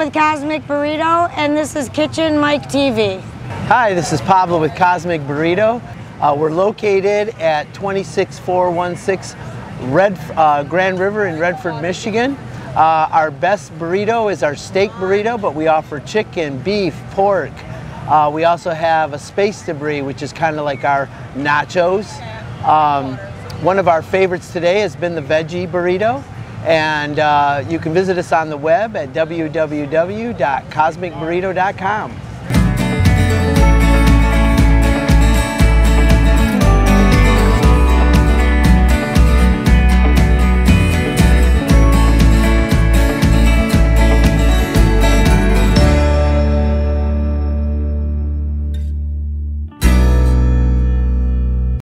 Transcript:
with Cosmic Burrito, and this is Kitchen Mike TV. Hi, this is Pablo with Cosmic Burrito. We're located at 26416 Grand River in Redford, Michigan. Our best burrito is our steak burrito, but we offer chicken, beef, pork. We also have a space debris, which is kind of like our nachos. One of our favorites today has been the veggie burrito, and you can visit us on the web at www.cosmicburrito.com.